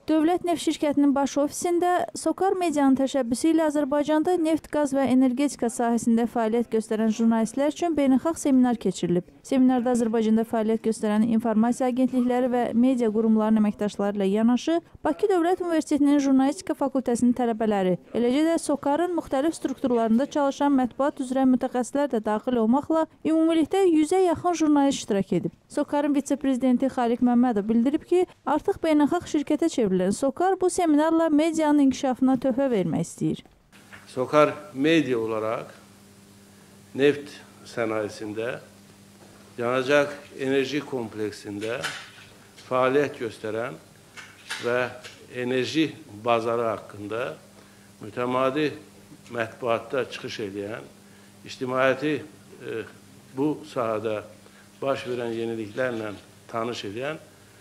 Dövlət Neft Şirkətinin baş ofisində SOCAR medianın təşəbbüsü ilə Azərbaycanda neft, qaz və energetika sahəsində fəaliyyət göstərən jurnalistlər üçün beynəlxalq seminar keçirilib. Seminarda Azərbaycanda fəaliyyət göstərən informasiya agentlikləri və media qurumlarının əməkdaşları ilə yanaşı, Bakı Dövlət Universitetinin Jurnalistika fakültəsinin tələbələri, eləcə də SOCAR-ın müxtəlif strukturlarında çalışan mətbuat üzrə mütəxəssislər də daxil olmaqla ümumilikdə 100-ə yaxın jurnalist iştirak edib. SOCAR-ın vitse-prezidenti Xaliq Məmmədov bildirib ki, artıq beynəlxalq şirkətə çevrilir. SOCAR bu seminarla medianın inkişafına töhfə vermək istəyir. SOCAR media olaraq neft sənayesində, yanacaq enerji kompleksində fəaliyyət göstərən və enerji bazarı haqqında mütəmadi mətbuatda çıxış edən, ictimaiyyəti bu sahədə baş verən yeniliklərlə tanış edən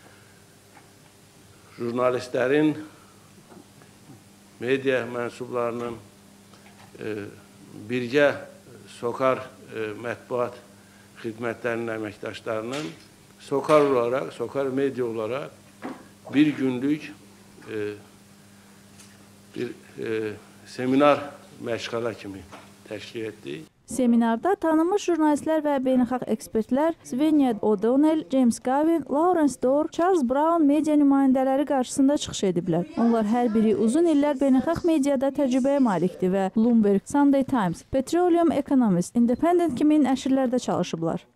jurnalistlərin, media mənsublarının, birgə SOCAR mətbuat xidmətlərinin əməkdaşlarının SOCAR olaraq, SOCAR media olaraq bir günlük bir seminar məşğələ kimi təşkil etdik. Seminarda tanınmış jurnalistlər və beynəlxalq ekspertlər Svenya O'Donnell, James Gavin, Lawrence Dorr, Charles Brown media nümayəndələri qarşısında çıxış ediblər. Onlar hər biri uzun illər beynəlxalq mediada təcrübəyə malikdir və Bloomberg, Sunday Times, Petroleum Economist, Independent kimi nəşrlərdə çalışıblar.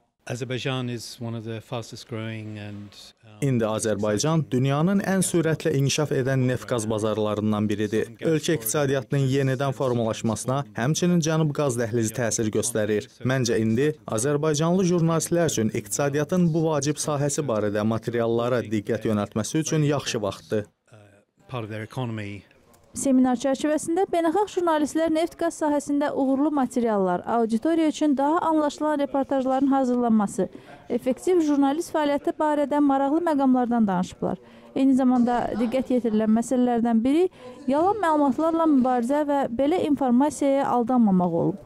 İndi Azərbaycan dünyanın ən sürətlə inkişaf edən neft-qaz bazarlarından biridir. Ölkə iqtisadiyyatının yenidən formalaşmasına həmçinin Cənub qaz dəhlizi təsir göstərir. Məncə indi Azərbaycanlı jurnalistlər üçün iqtisadiyyatın bu vacib sahəsi barədə materiallara diqqət yönəltməsi üçün yaxşı vaxtdır. Seminar çərçivəsində beynəlxalq jurnalistlər neft-qaz sahəsində uğurlu materiallar, auditoriya üçün daha anlaşılan reportajların hazırlanması, effektiv jurnalist fəaliyyəti barədə maraqlı məqamlardan danışıblar. Eyni zamanda diqqət yetirilən məsələlərdən biri yalan məlumatlarla mübarizə və belə informasiyaya aldanmamaq olub.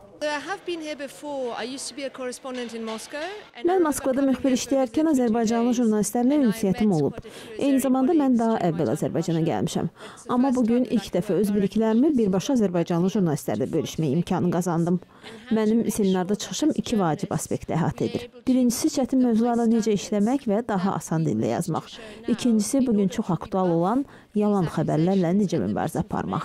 Mən Moskvada müxbir işləyərkən Azərbaycanlı jurnalistlərlə ünsiyyətim olub. Eyni zamanda mən daha əvvəl Azərbaycana gəlmişəm. Amma bugün ilk dəfə öz biliklərimi birbaşa Azərbaycanlı jurnalistlərlə bölüşmək imkanı qazandım. Mənim seminarda çıxışım iki vacib aspekti əhatə edir. Birincisi, çətin mövzularla necə işləmək və daha asan dillə yazmaq. İkincisi, bugün çox aktual olan yalan xəbərlərlə necə mübarizə aparmaq.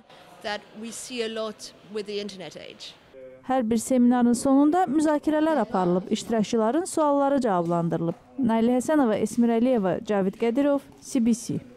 Hər bir seminarın sonunda müzakirələr aparılıb, iştirakçıların sualları cavablandırılıb. Nailə Həsənova, Esmir Əliyeva, Cavid Qədirov, CBC.